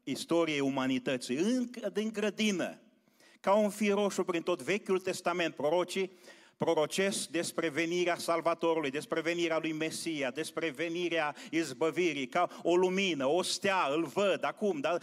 istoriei umanității, încă din grădină, ca un fir roșu prin tot Vechiul Testament, prorocii prorocesc despre venirea Salvatorului, despre venirea lui Mesia, despre venirea izbăvirii, ca o lumină, o stea, îl văd acum, dar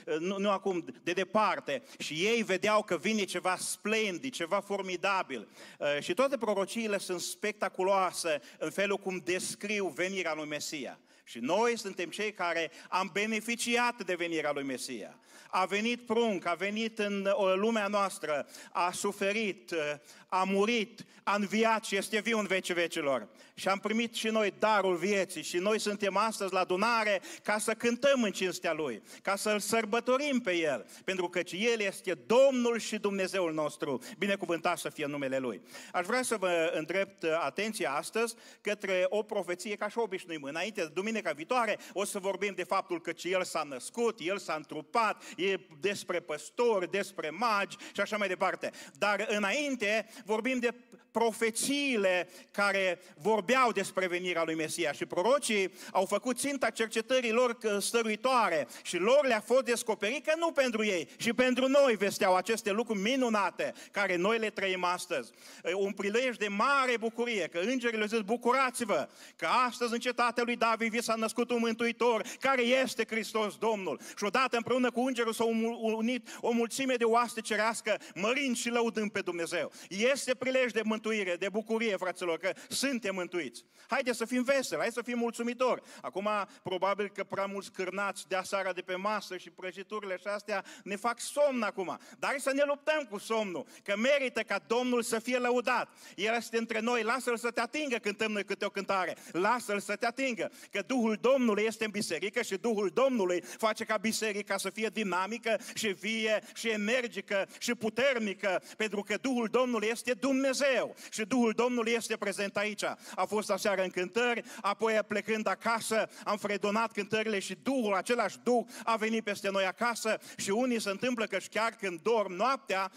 nu acum, de departe. Și ei vedeau că vine ceva splendid, ceva formidabil. Și toate prorociile sunt spectaculoase în felul cum descriu venirea lui Mesia. Și noi suntem cei care am beneficiat de venirea lui Mesia. A venit prunc, a venit în lumea noastră, a suferit, a murit, a înviat și este viu în vecii vecilor. Și am primit și noi darul vieții și noi suntem astăzi la adunare ca să cântăm în cinstea Lui, ca să-L sărbătorim pe El, pentru că El este Domnul și Dumnezeul nostru, binecuvântat să fie numele Lui. Aș vrea să vă îndrept atenția astăzi către o profeție, ca și obișnuim. Înainte de duminica viitoare o să vorbim de faptul că El s-a născut, El s-a întrupat, e despre păstori, despre magi și așa mai departe. Dar înainte vorbim de profețiile care vorbeau despre venirea lui Mesia și prorocii au făcut ținta cercetării lor stăruitoare și lor le-a fost descoperit că nu pentru ei, și pentru noi vesteau aceste lucruri minunate care noi le trăim astăzi. Un prilej de mare bucurie, că îngerii le zis, bucurați-vă că astăzi în cetatea lui David vi s-a născut un mântuitor care este Hristos Domnul. Și odată împreună cu îngerul s-au unit o mulțime de oaste cerească, mărind și lăudând pe Dumnezeu. Este prilej de mântuire, de bucurie, fraților, că suntem mântuiți. Haideți să fim veseli, hai să fim mulțumitori. Acum, probabil că prea mulți cârnați dea seara de pe masă și prăjiturile și astea ne fac somn acum. Dar hai să ne luptăm cu somnul, că merită ca Domnul să fie lăudat. El este între noi, lasă-L să te atingă, cântăm noi câte o cântare. Lasă-L să te atingă, că Duhul Domnului este în biserică și Duhul Domnului face ca biserica să fie dinamică și vie și energică și puternică, pentru că Duhul Domnului este Dumnezeu și Duhul Domnului este prezent aici. A fost aseară în cântări, apoi plecând acasă am fredonat cântările și Duhul, același Duh, a venit peste noi acasă și unii se întâmplă că chiar când dorm noaptea,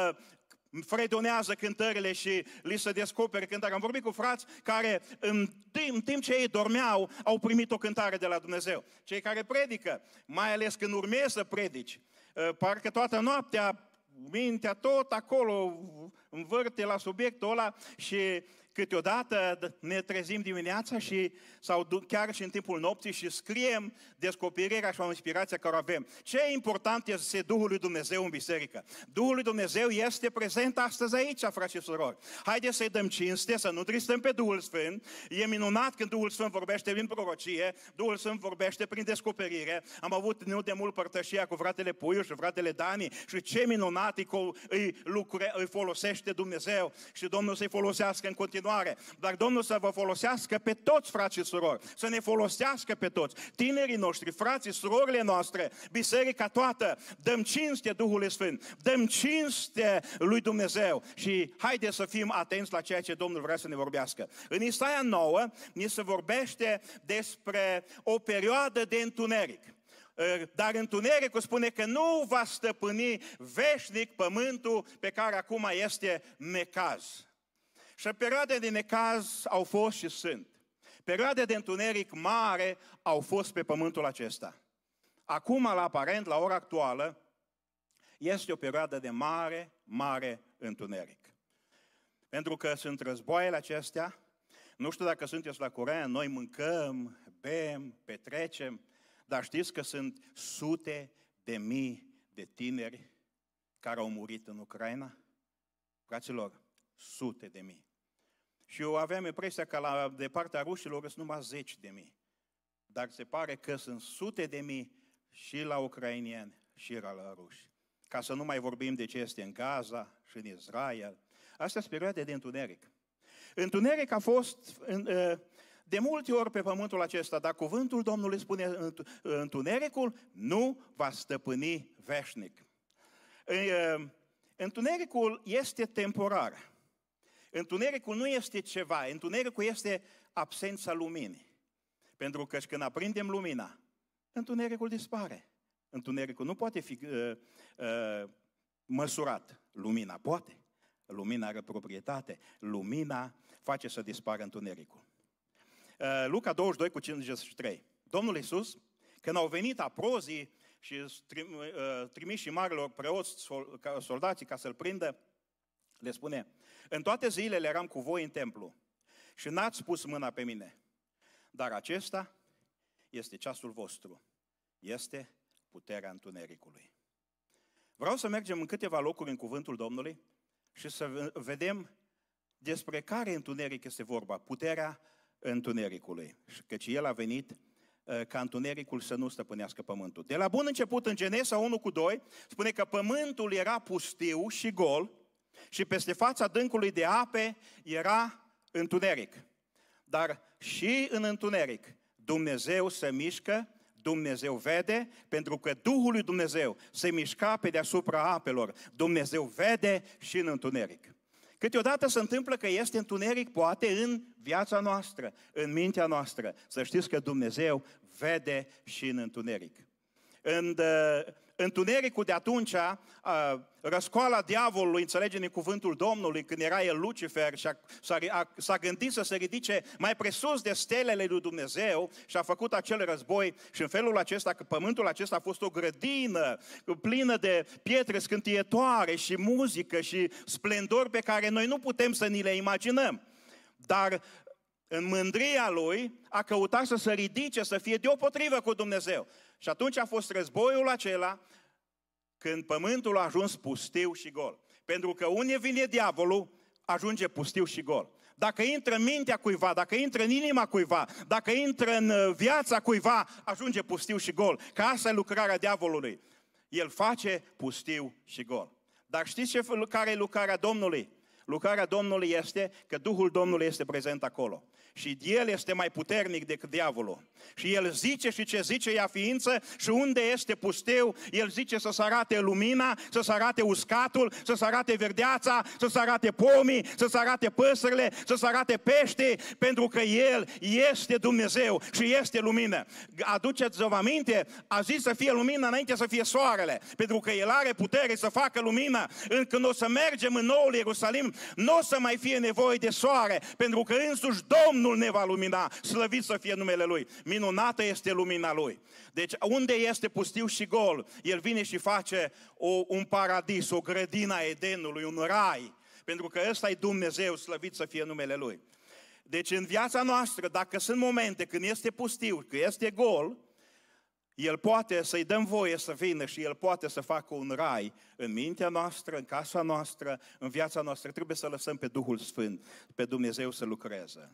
fredonează cântările și li se descoperi cântare. Am vorbit cu frați care în timp ce ei dormeau au primit o cântare de la Dumnezeu. Cei care predică, mai ales când urmezi să predici, parcă toată noaptea mintea tot acolo învârte la subiectul ăla și câteodată ne trezim dimineața sau chiar și în timpul nopții și scriem descoperirea și inspirația care o avem. Ce important este Duhul lui Dumnezeu în biserică? Duhul lui Dumnezeu este prezent astăzi aici, frați și surori. Haideți să-i dăm cinste, să nu tristăm pe Duhul Sfânt. E minunat când Duhul Sfânt vorbește prin prorocie, Duhul Sfânt vorbește prin descoperire. Am avut nu de mult părtășia cu fratele Puiu și fratele Dani și ce minunat îi folosește Dumnezeu și Domnul să-i folosească în continuare. Dar Domnul să vă folosească pe toți, frați și surori, să ne folosească pe toți, tinerii noștri, frații, surorile noastre, biserica toată, dăm cinste Duhului Sfânt, dăm cinste lui Dumnezeu și haideți să fim atenți la ceea ce Domnul vrea să ne vorbească. În Isaia 9 ni se vorbește despre o perioadă de întuneric. Dar întunericul spune că nu va stăpâni veșnic pământul pe care acum este necaz. Și perioade de necaz au fost și sunt. Perioade de întuneric mare au fost pe pământul acesta. Acum, la aparent, la ora actuală, este o perioadă de mare, mare întuneric. Pentru că sunt războaiele acestea, nu știu dacă sunteți la curent, noi mâncăm, bem, petrecem, dar știți că sunt sute de mii de tineri care au murit în Ucraina? Fraților, sute de mii. Și eu aveam impresia că de partea rușilor sunt numai 10 de mii. Dar se pare că sunt sute de mii și la ucrainieni și la ruși. Ca să nu mai vorbim de ce este în Gaza și în Israel. Astea sunt perioade de întuneric. Întuneric a fost de multe ori pe pământul acesta, dar cuvântul Domnului spune întunericul nu va stăpâni veșnic. Întunericul este temporar. Întunericul nu este ceva, întunericul este absența luminii. Pentru că când aprindem lumina, întunericul dispare. Întunericul nu poate fi măsurat. Lumina poate. Lumina are proprietate. Lumina face să dispară întunericul. Luca 22:53. Domnul Iisus, când au venit aprozii și trimișii marilor preoți, soldații, ca să-l prindă, le spune: în toate zilele eram cu voi în templu și n-ați pus mâna pe mine, dar acesta este ceasul vostru, este puterea întunericului. Vreau să mergem în câteva locuri în cuvântul Domnului și să vedem despre care întuneric este vorba, puterea întunericului. Căci el a venit ca întunericul să nu stăpânească pământul. De la bun început, în Genesa 1:2, spune că pământul era pustiu și gol și peste fața adâncului de ape era întuneric. Dar și în întuneric Dumnezeu se mișcă, Dumnezeu vede, pentru că Duhul lui Dumnezeu se mișca pe deasupra apelor. Dumnezeu vede și în întuneric. Câteodată se întâmplă că este întuneric, poate în viața noastră, în mintea noastră. Să știți că Dumnezeu vede și în întuneric. În întunericul de atunci, răscoala diavolului, înțelegem în cuvântul Domnului, când era el Lucifer și s-a gândit să se ridice mai presus de stelele lui Dumnezeu și a făcut acel război și în felul acesta, că pământul acesta a fost o grădină plină de pietre scântietoare și muzică și splendori pe care noi nu putem să ni le imaginăm. Dar în mândria lui a căutat să se ridice, să fie deopotrivă cu Dumnezeu. Și atunci a fost războiul acela când pământul a ajuns pustiu și gol. Pentru că unde vine diavolul, ajunge pustiu și gol. Dacă intră în mintea cuiva, dacă intră în inima cuiva, dacă intră în viața cuiva, ajunge pustiu și gol. Că asta e lucrarea diavolului. El face pustiu și gol. Dar știți care e lucrarea Domnului? Lucrarea Domnului este că Duhul Domnului este prezent acolo. Și El este mai puternic decât diavolul. Și El zice și ce zice ea ființă și unde este pustiu, El zice să se arate lumina, să se arate uscatul, să se arate verdeața, să se arate pomii, să se arate păsările, să se arate peștii, pentru că El este Dumnezeu și este lumină. Aduceți-vă aminte, a zis să fie lumină înainte să fie soarele, pentru că El are putere să facă lumină. Când o să mergem în noul Ierusalim, nu o să mai fie nevoie de soare, pentru că însuși Domnul ne va lumina, slăvit să fie numele Lui. Minunată este lumina Lui. Deci unde este pustiu și gol, El vine și face un paradis, o grădină a Edenului, un rai, pentru că ăsta e Dumnezeu, slăvit să fie numele Lui. Deci în viața noastră, dacă sunt momente când este pustiu, când este gol, El poate să-i dăm voie să vină și El poate să facă un rai în mintea noastră, în casa noastră, în viața noastră. Trebuie să lăsăm pe Duhul Sfânt, pe Dumnezeu să lucreze.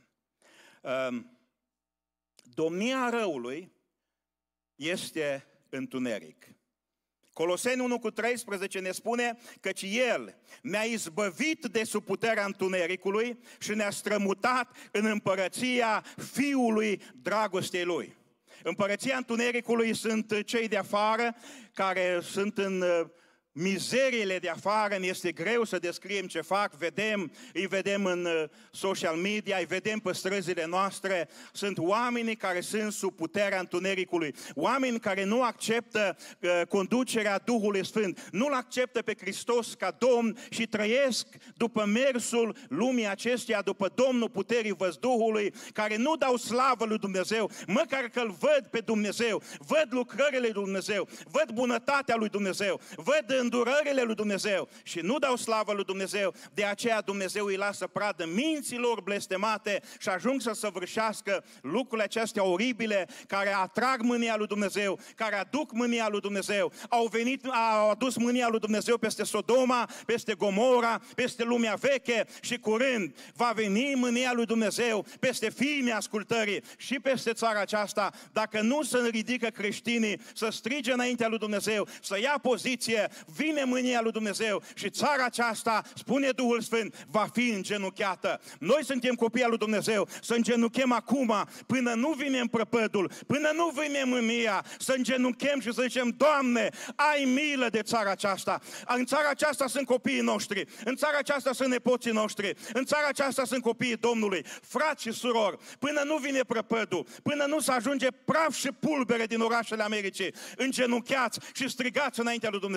Domnia răului este întuneric. Coloseni 1:13 ne spune căci El ne-a izbăvit de sub puterea întunericului și ne-a strămutat în împărăția Fiului dragostei Lui. Împărăția întunericului sunt cei de afară care sunt în mizeriile de afară, ne este greu să descriem ce fac, îi vedem în social media, îi vedem pe străzile noastre, sunt oamenii care sunt sub puterea întunericului, oameni care nu acceptă conducerea Duhului Sfânt, nu-L acceptă pe Hristos ca Domn și trăiesc după mersul lumii acesteia, după Domnul puterii văzduhului, care nu dau slavă lui Dumnezeu, măcar că-L văd pe Dumnezeu, văd lucrările lui Dumnezeu, văd bunătatea lui Dumnezeu, văd îndurările lui Dumnezeu și nu dau slavă lui Dumnezeu, de aceea Dumnezeu îi lasă pradă minților blestemate și ajung să săvârșească lucrurile acestea oribile care atrag mânia lui Dumnezeu, care aduc mânia lui Dumnezeu. Au adus mânia lui Dumnezeu peste Sodoma, peste Gomora, peste lumea veche și curând va veni mânia lui Dumnezeu peste fiii neascultării și peste țara aceasta, dacă nu se ridică creștinii să strige înaintea lui Dumnezeu, să ia poziție, vine mânia lui Dumnezeu și țara aceasta, spune Duhul Sfânt, va fi îngenunchiată. Noi suntem copii al lui Dumnezeu, să îngenunchem acum, până nu vine prăpădul, până nu vine mânia, să îngenunchem și să zicem, Doamne, ai milă de țara aceasta. În țara aceasta sunt copiii noștri, în țara aceasta sunt nepoții noștri, în țara aceasta sunt copiii Domnului, frați și surori, până nu vine prăpădul, până nu se ajunge praf și pulbere din orașele Americii, îngenunchiați și strigați înaintea lui Dumnezeu.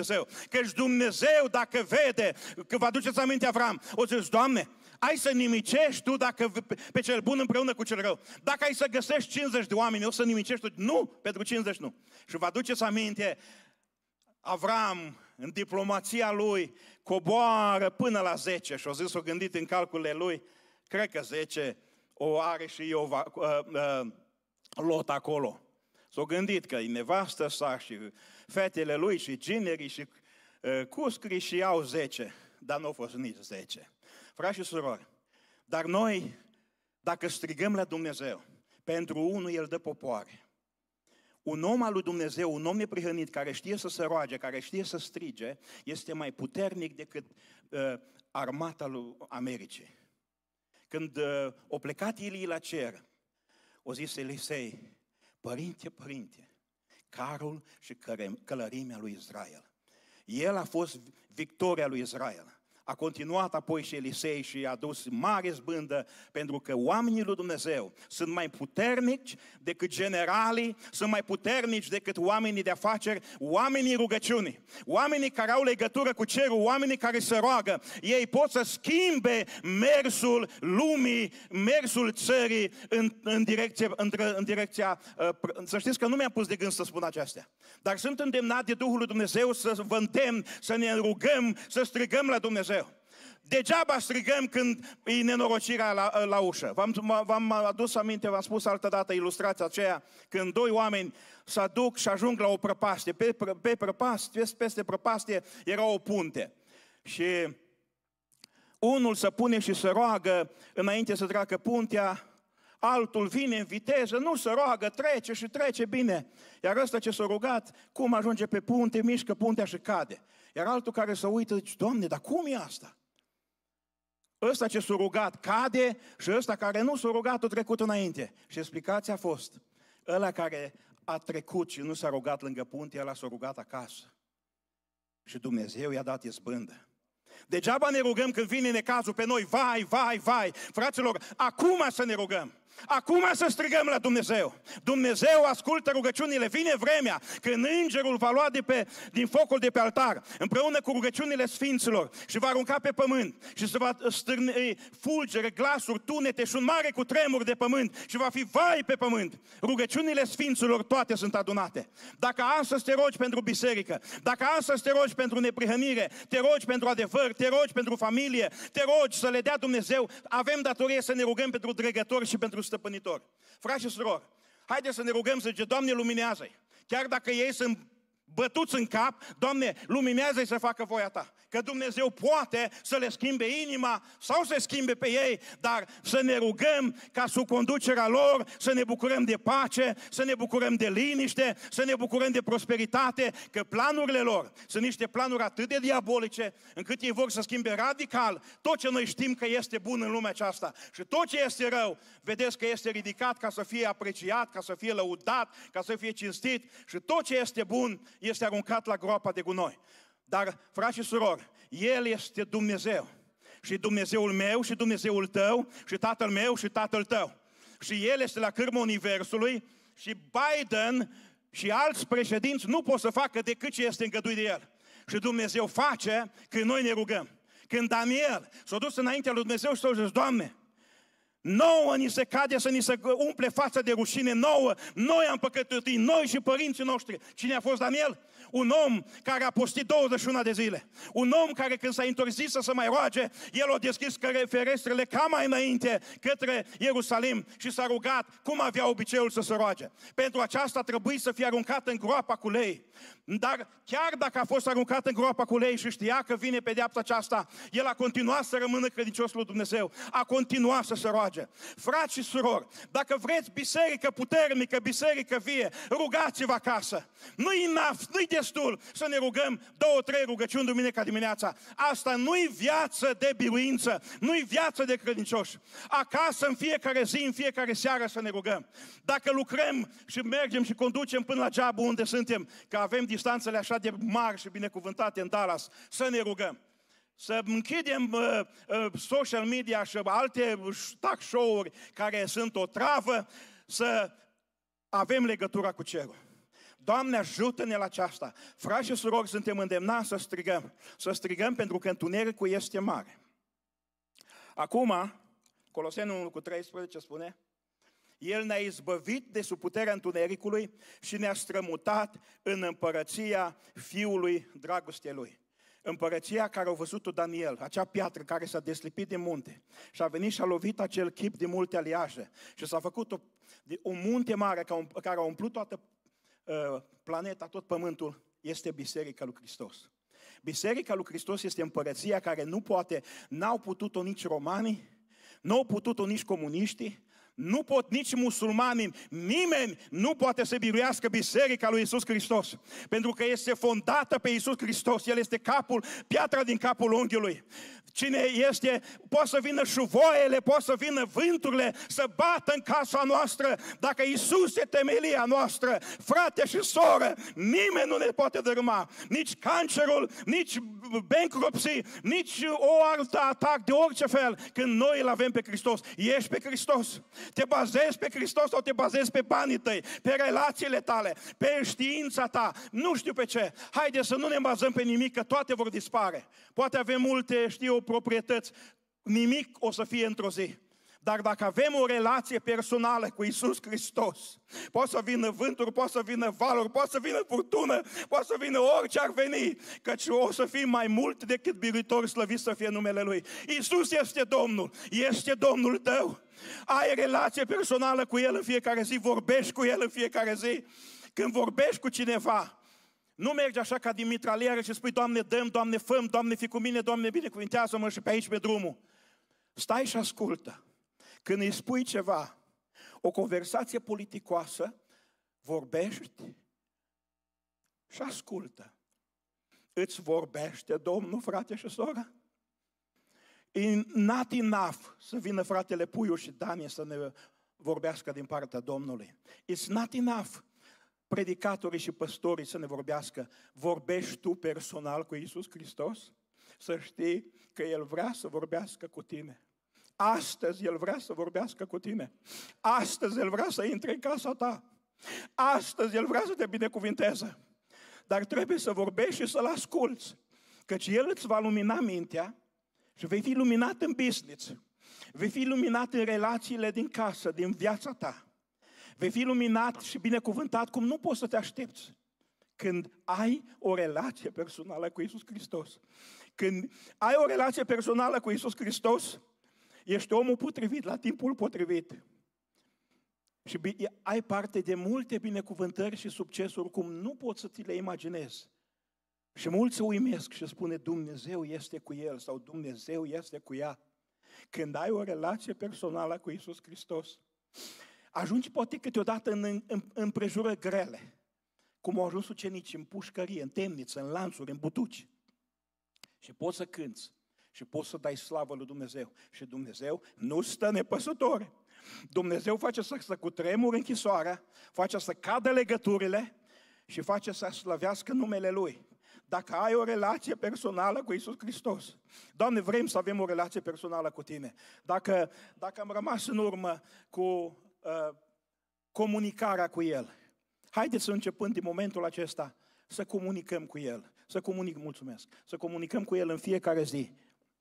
Căci Dumnezeu, dacă vede, că vă aduceți aminte Avram, o zis, Doamne, ai să nimicești tu dacă, pe cel bun împreună cu cel rău. Dacă ai să găsești 50 de oameni, o să nimicești tu? Nu, pentru 50 nu. Și vă aduceți aminte, Avram, în diplomația lui, coboară până la 10 și o zis, o gândit în calculele lui, cred că 10 o are și Lot acolo. S-o gândit că e nevastă sa și fetele lui și ginerii și cuscrii și au 10, dar nu au fost nici 10. Frați și surori, dar noi, dacă strigăm la Dumnezeu, pentru unul El dă popoare. Un om al lui Dumnezeu, un om neprihănit, care știe să se roage, care știe să strige, este mai puternic decât armata lui Americii. Când o plecat Ilie la cer, o zis Elisei, Părinte, carul și călărimea lui Israel. El a fost victoria lui Israel. A continuat apoi și Elisei și a dus mare zbândă, pentru că oamenii lui Dumnezeu sunt mai puternici decât generalii, sunt mai puternici decât oamenii de afaceri, oamenii rugăciunii, oamenii care au legătură cu cerul, oamenii care se roagă. Ei pot să schimbe mersul lumii, mersul țării în direcția, să știți că nu mi-am pus de gând să spun acestea, dar sunt îndemnat de Duhul lui Dumnezeu să vă îndemn, să ne rugăm, să strigăm la Dumnezeu. Degeaba strigăm când e nenorocirea la ușă. V-am adus aminte, v-am spus altădată ilustrația aceea, când doi oameni se aduc și ajung la o prăpastie. Peste prăpastie era o punte. Și unul se pune și se roagă înainte să treacă puntea, altul vine în viteză, nu se roagă, trece și trece bine. Iar ăsta ce s-a rugat, cum ajunge pe punte, mișcă puntea și cade. Iar altul care se uită, zice, Doamne, dar cum e asta? Ăsta ce s-a rugat cade și ăsta care nu s-a rugat a trecut înainte. Și explicația a fost, ăla care a trecut și nu s-a rugat lângă punte, ăla s-a rugat acasă. Și Dumnezeu i-a dat izbândă. Degeaba ne rugăm când vine necazul pe noi, vai. Fraților, acum să ne rugăm. Acum să strigăm la Dumnezeu. Dumnezeu ascultă rugăciunile. Vine vremea când îngerul va lua din focul de pe altar, împreună cu rugăciunile sfinților, și va arunca pe pământ și se va stârni fulgere, glasuri, tunete și un mare cutremur de pământ și va fi vai pe pământ. Rugăciunile sfinților toate sunt adunate. Dacă astăzi te rogi pentru biserică, dacă astăzi te rogi pentru neprihănire, te rogi pentru adevăr, te rogi pentru familie, te rogi să le dea Dumnezeu, avem datorie să ne rugăm pentru dregători și pentru stăpânitor. Frați și surori, haideți să ne rugăm, să zice, Doamne, luminează-i. Chiar dacă ei sunt bătuți în cap, Doamne, luminează-i să facă voia Ta. Că Dumnezeu poate să le schimbe inima sau să schimbe pe ei, dar să ne rugăm ca sub conducerea lor să ne bucurăm de pace, să ne bucurăm de liniște, să ne bucurăm de prosperitate, că planurile lor sunt niște planuri atât de diabolice, încât ei vor să schimbe radical tot ce noi știm că este bun în lumea aceasta. Și tot ce este rău, vedeți că este ridicat ca să fie apreciat, ca să fie lăudat, ca să fie cinstit, și tot ce este bun este aruncat la groapa de gunoi. Dar, frați și surori, El este Dumnezeu. Și Dumnezeul meu și Dumnezeul tău și Tatăl meu și Tatăl tău. Și El este la cârma Universului și Biden și alți președinți nu pot să facă decât ce este îngăduit de El. Și Dumnezeu face când noi ne rugăm. Când Daniel s-a dus înaintea lui Dumnezeu și s-a zis, Doamne, nouă ni se cade să ni se umple fața de rușine, nouă, noi am păcătuit, noi și părinții noștri. Cine a fost Daniel? Un om care a postit 21 de zile. Un om care când s-a interzis să se mai roage, el a deschis ferestrele ca mai înainte către Ierusalim și s-a rugat cum avea obiceiul să se roage. Pentru aceasta trebuie să fie aruncat în groapa cu lei. Dar chiar dacă a fost aruncat în groapa cu lei și știa că vine pedeapsa aceasta, el a continuat să rămână credincios lui Dumnezeu. A continuat să se roage. Frați și surori, dacă vreți biserică puternică, biserică vie, rugați-vă acasă. Nu-i enough, nu-i destul să ne rugăm 2-3 rugăciuni duminica dimineața. Asta nu-i viață de biruință, nu-i viață de credincioși. Acasă, în fiecare zi, în fiecare seară să ne rugăm. Dacă lucrăm și mergem și conducem până la geabă unde suntem, că avem distanțele așa de mari și binecuvântate în Dallas, să ne rugăm. Să închidem social media și alte talk show-uri care sunt o travă, să avem legătura cu cerul. Doamne, ajută-ne la aceasta. Frați și surori, suntem îndemnați să strigăm pentru că întunericul este mare. Acum, Coloseni 1:13 spune, El ne-a izbăvit de sub puterea întunericului și ne-a strămutat în împărăția Fiului dragostei Lui. Împărăția care a văzut-o Daniel, acea piatră care s-a deslipit din munte și a venit și a lovit acel chip de multe aliaje și s-a făcut un munte mare care a umplut toată planeta, tot pământul, este Biserica lui Hristos. Biserica lui Hristos este împărăția care n-au putut-o nici romanii, n-au putut-o nici comuniștii, nu pot nici musulmanii, nimeni nu poate să biruiască Biserica lui Iisus Hristos, pentru că este fondată pe Iisus Hristos, El este capul, piatra din capul unghiului. Cine este, poate să vină șuvoaiele, poate să vină vânturile, să bată în casa noastră, dacă Iisus e temelia noastră, frate și soră, nimeni nu ne poate dărâma, nici cancerul, nici bankruptcy, nici o altă atac de orice fel, când noi îl avem pe Hristos. Ești pe Hristos? Te bazezi pe Hristos sau te bazezi pe banii tăi, pe relațiile tale, pe știința ta, nu știu pe ce. Haide să nu ne bazăm pe nimic, că toate vor dispare. Poate avem multe, proprietăți, nimic o să fie într-o zi. Dar dacă avem o relație personală cu Iisus Hristos, poate să vină vânturi, poate să vină valuri, poate să vină furtună, poate să vină orice ar veni, căci o să fim mai mult decât biruitori, slăvit să fie numele Lui. Iisus este Domnul, este Domnul tău. Ai relație personală cu El în fiecare zi, vorbești cu El în fiecare zi. Când vorbești cu cineva, nu mergi așa ca din mitralieră și spui, Doamne, dăm, Doamne, făm, Doamne, fii cu mine, Doamne, binecuvintează-mă și pe aici, pe drumul. Stai și ascultă. Când îi spui ceva, o conversație politicoasă, vorbești și ascultă. Îți vorbește Domnul, frate și soră? E not enough să vină fratele Puiu și Dani să ne vorbească din partea Domnului. It's not enough predicatorii și păstorii să ne vorbească. Vorbești tu personal cu Iisus Hristos? Să știi că El vrea să vorbească cu tine. Astăzi El vrea să vorbească cu tine. Astăzi El vrea să intre în casa ta. Astăzi El vrea să te binecuvinteze. Dar trebuie să vorbești și să-L asculți. Căci El îți va lumina mintea și vei fi luminat în business. Vei fi luminat în relațiile din casă, din viața ta. Vei fi luminat și binecuvântat cum nu poți să te aștepți. Când ai o relație personală cu Iisus Hristos. Când ai o relație personală cu Iisus Hristos, ești omul potrivit, la timpul potrivit. Și ai parte de multe binecuvântări și succesuri cum nu poți să ți le imaginezi. Și mulți se uimesc și spune, Dumnezeu este cu el sau Dumnezeu este cu ea. Când ai o relație personală cu Iisus Hristos, ajungi poate câteodată în împrejurări grele, cum au ajuns ucenicii în pușcărie, în temniță, în lanțuri, în butuci. Și poți să cânți și poți să dai slavă lui Dumnezeu. Și Dumnezeu nu stă nepăsător. Dumnezeu face să cutremure închisoarea, face să cadă legăturile și face să slăvească numele Lui. Dacă ai o relație personală cu Iisus Hristos, Doamne, vrem să avem o relație personală cu Tine. Dacă am rămas în urmă cu comunicarea cu El, haideți să începând din momentul acesta să comunicăm cu El. Să comunicăm cu El în fiecare zi.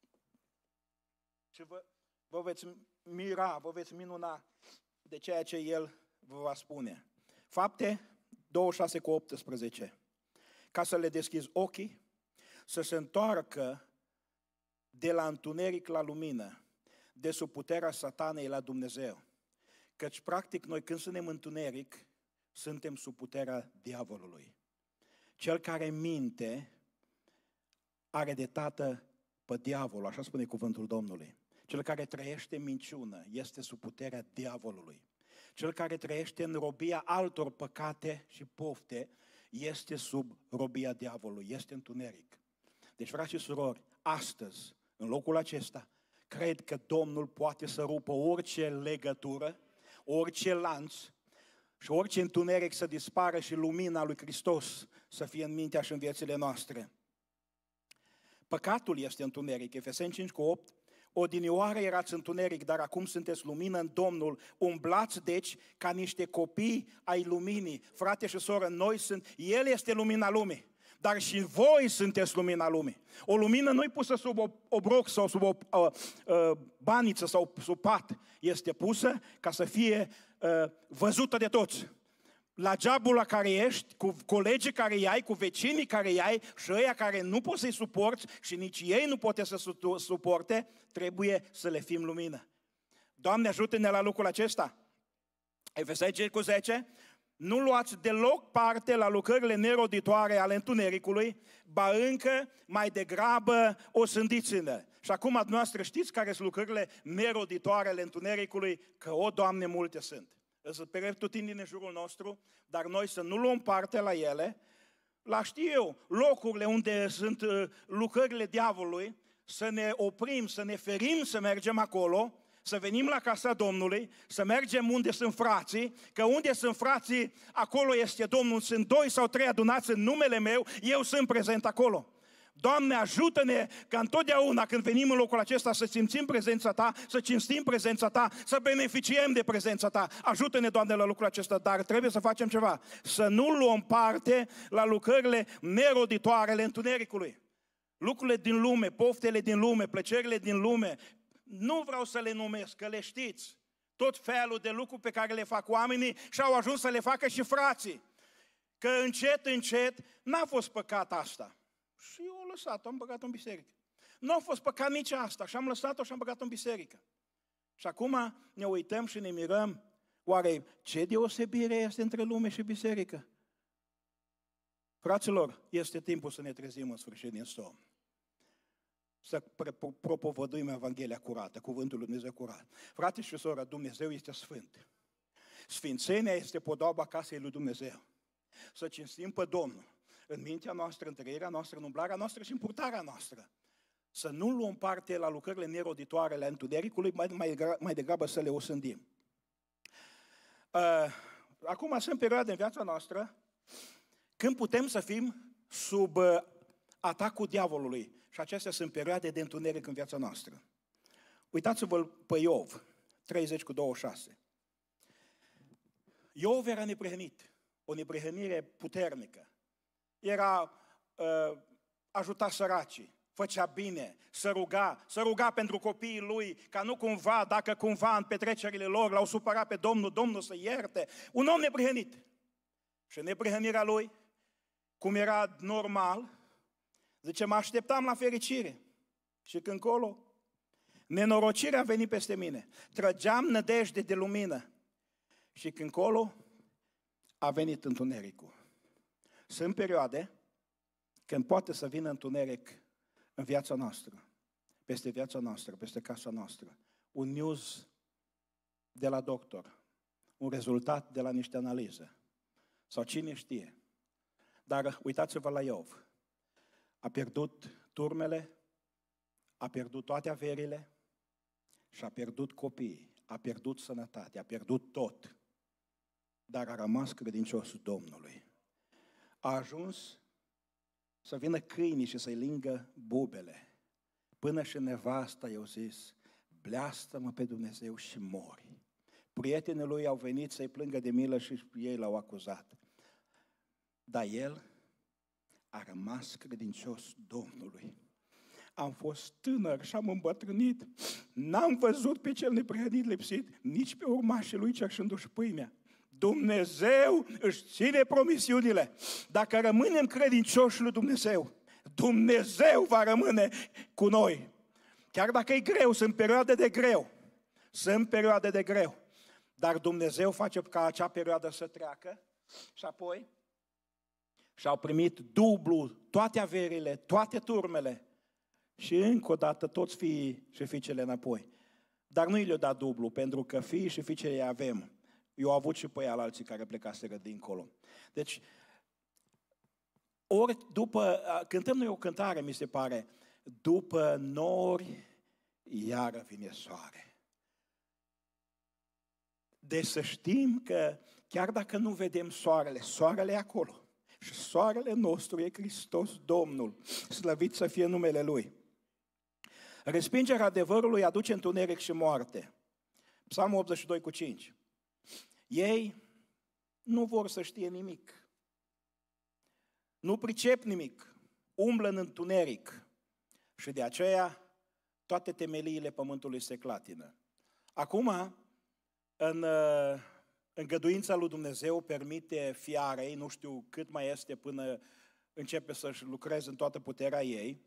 Și vă veți mira, vă veți minuna de ceea ce El vă va spune. Fapte 26:18. Ca să le deschizi ochii, să se întoarcă de la întuneric la lumină, de sub puterea satanei la Dumnezeu. Căci, practic, noi când suntem în întuneric, suntem sub puterea diavolului. Cel care minte are de tată pe diavol, așa spune cuvântul Domnului. Cel care trăiește în minciună este sub puterea diavolului. Cel care trăiește în robia altor păcate și pofte este sub robia diavolului, este întuneric. Deci, frați și surori, astăzi, în locul acesta, cred că Domnul poate să rupă orice legătură, orice lanț și orice întuneric să dispară și lumina lui Hristos să fie în mintea și în viețile noastre. Păcatul este întuneric. Efeseni 5:8. Odinioară erați întuneric, dar acum sunteți lumină în Domnul. Umblați, deci, ca niște copii ai luminii. Frate și soră, El este lumina lumii, dar și voi sunteți lumina lumii. O lumină nu e pusă sub obroc sau sub o baniță sau sub pat. Este pusă ca să fie văzută de toți. La jobul la care ești, cu colegii care îi ai, cu vecinii care îi ai și ăia care nu poți să-i suporți și nici ei nu pot să suporte, trebuie să le fim lumină. Doamne, ajută-ne la lucrul acesta. Efeseni 5:10, nu luați deloc parte la lucrările neroditoare ale întunericului, ba încă mai degrabă osândiți-ne. Și acum dumneavoastră știți care sunt lucrările neroditoare ale întunericului, că, o, Doamne, multe sunt. Să pereptutindeni în jurul nostru, dar noi să nu luăm parte la ele, la știu eu, locurile unde sunt lucrările diavolului, să ne oprim, să ne ferim să mergem acolo, să venim la casa Domnului, să mergem unde sunt frații, că unde sunt frații, acolo este Domnul, sunt 2 sau 3 adunați în numele meu, eu sunt prezent acolo. Doamne, ajută-ne ca întotdeauna când venim în locul acesta să simțim prezența Ta, să cinstim prezența Ta, să beneficiem de prezența Ta. Ajută-ne, Doamne, la lucrul acesta, dar trebuie să facem ceva. Să nu luăm parte la lucrările neroditoare ale întunericului. Lucrurile din lume, poftele din lume, plăcerile din lume, nu vreau să le numesc, că le știți. Tot felul de lucruri pe care le fac oamenii și au ajuns să le facă și frații. Că încet, încet, n-a fost păcat asta. Și eu am lăsat-o, am băgat-o în biserică. Nu a fost păcat nici asta și am lăsat-o și am băgat-o în biserică. Și acum ne uităm și ne mirăm, oare ce deosebire este între lume și biserică? Fraților, este timpul să ne trezim în sfârșit din somn. Să propovăduim Evanghelia curată, cuvântul lui Dumnezeu curat. Frate și soră, Dumnezeu este sfânt. Sfințenia este podoaba casei lui Dumnezeu. Să cinstim pe Domnul în mintea noastră, în trăirea noastră, în umblarea noastră și în purtarea noastră. Să nu luăm parte la lucrările neroditoare ale întunericului, mai degrabă să le osândim. Acum sunt perioade în viața noastră când putem să fim sub atacul diavolului. Și acestea sunt perioade de întuneric în viața noastră. Uitați-vă pe Iov, 30:26. Iov era neprihănit, o neprihănire puternică. Ajuta săracii, făcea bine, să ruga pentru copiii lui, ca nu cumva, dacă cumva în petrecerile lor l-au supărat pe Domnul, Domnul să ierte. Un om neprihănit. Și neprihănirea lui, cum era normal, zice, mă așteptam la fericire. Și când colo, nenorocirea a venit peste mine. Trăgeam nădejde de lumină. Și când colo, a venit întunericul. Sunt perioade când poate să vină întuneric în viața noastră, peste viața noastră, peste casa noastră. Un news de la doctor, un rezultat de la niște analize, sau cine știe. Dar uitați-vă la Iov. A pierdut turmele, a pierdut toate averile și a pierdut copiii, a pierdut sănătatea, a pierdut tot. Dar a rămas credincios Domnului. A ajuns să vină câinii și să-i lingă bubele. Până și nevasta i-a zis, bleastă-mă pe Dumnezeu și mori. Prietenii lui au venit să-i plângă de milă și ei l-au acuzat. Dar el a rămas credincios Domnului. Am fost tânăr și am îmbătrânit. N-am văzut pe cel neprihănit lipsit, nici pe urmașii lui cerșându-și pâinea. Dumnezeu își ține promisiunile. Dacă rămânem credincioși lui Dumnezeu, Dumnezeu va rămâne cu noi. Chiar dacă e greu, sunt perioade de greu. Sunt perioade de greu. Dar Dumnezeu face ca acea perioadă să treacă și apoi și-au primit dublu toate averile, toate turmele și încă o dată toți fiii și fiicele înapoi. Dar nu i le-a dat dublu, pentru că fiii și fiicele îi avem. Eu am avut și pe alții care plecaseră dincolo. Deci, ori după, cântăm noi o cântare, mi se pare, după nori, iară vine soare. Deci să știm că chiar dacă nu vedem soarele, soarele e acolo. Și soarele nostru e Hristos Domnul. Slăvit să fie numele Lui. Respingerea adevărului aduce întuneric și moarte. Psalmul 82:5. Ei nu vor să știe nimic. Nu pricep nimic. Umblă în întuneric. Și de aceea toate temeliile pământului se clatină. Acum, în îngăduința lui Dumnezeu permite fiarei, nu știu cât mai este până începe să-și lucreze în toată puterea ei,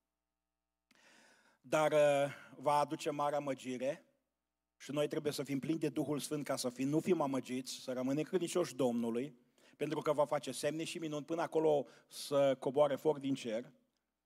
dar va aduce mare amăgire și noi trebuie să fim plini de Duhul Sfânt ca să nu fim amăgiți, să rămânem credincioși Domnului, pentru că va face semne și minuni până acolo să coboare foc din cer.